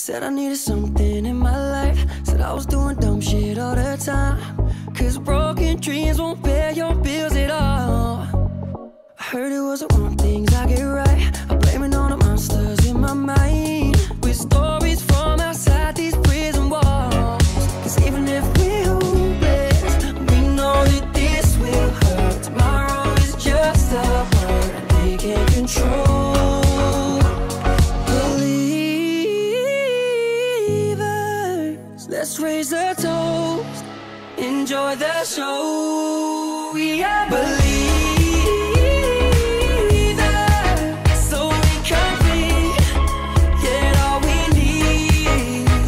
Said I needed something in my life. Said I was doing dumb shit all the time. Cause broken dreams won't pay your bills at all. I heard it was the wrong things I get right. I'm blaming all the monsters in my mind, with stories from outside these prison walls. Cause even if we're hopeless, we know that this will hurt. Tomorrow is just a word they can't control. Believers, let's raise a toast, enjoy the show. Yeah, believers, so we complete, get all we need.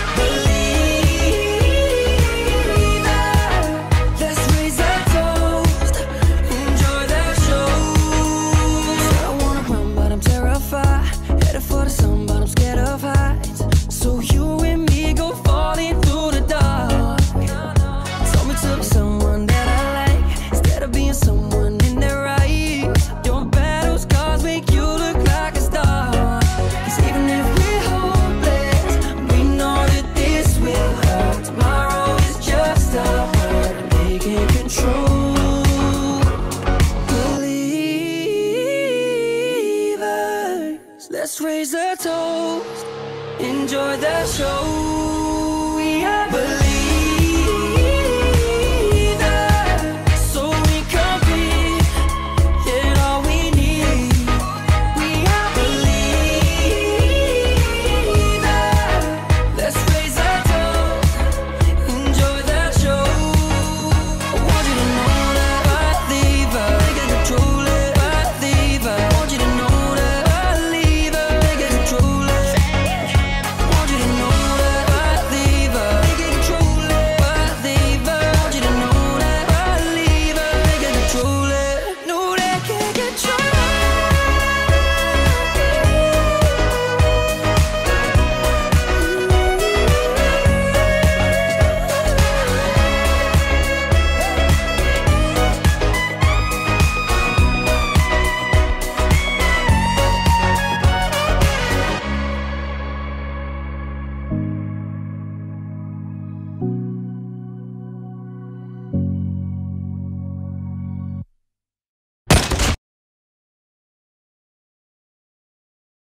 Believers, let's raise a toast, enjoy the show. Said I wanna run but I'm terrified, headed for the sun but I'm scared of heights. So you and me go falling through the dark. Told me to be someone that I like, instead of being someone in their right. Your battle scars make you look like a star. Cause even if we're hopeless, we know that this will hurt. Tomorrow is just a word they can't control. Believers, let's raise a toast, enjoy the show. Yeah, believers.